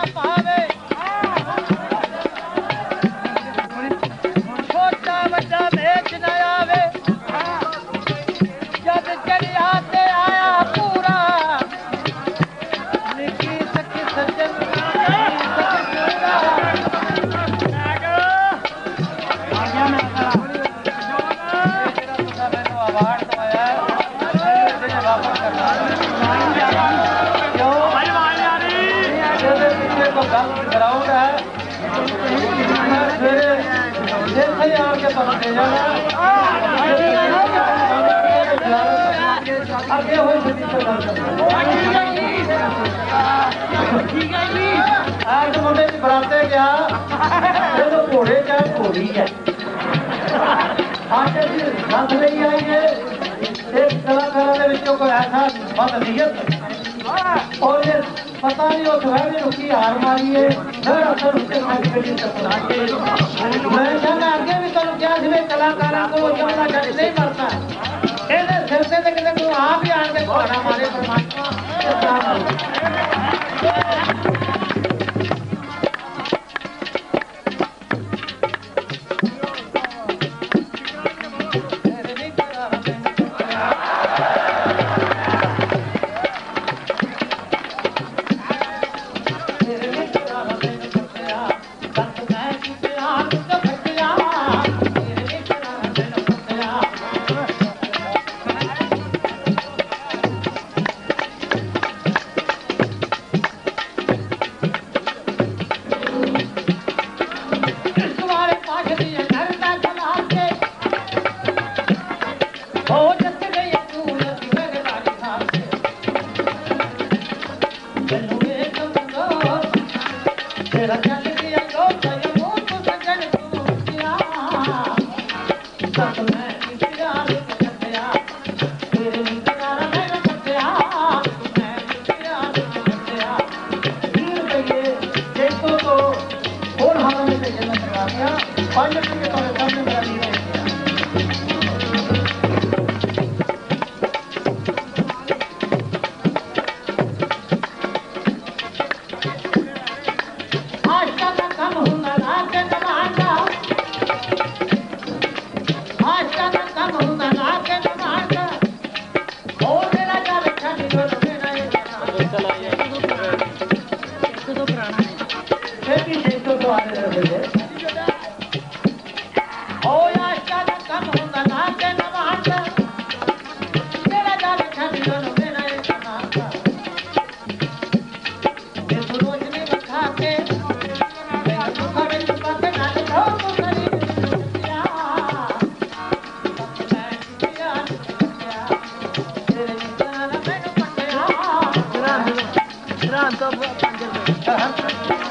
मुंडे बराते गया जो घोड़े का घोड़ी है आज रस नहीं आई है एक कलाकारों के कोई ऐसा बदनीयत और ये पता नहीं वो थोड़ी रुकी हार मारी है फिर असर उसके मैं आगे भी तुम क्या कलाकारों को जमना जज नहीं मरता सिर से कितने आप ही आन के घोड़ा मारे परमात्मा Pronto,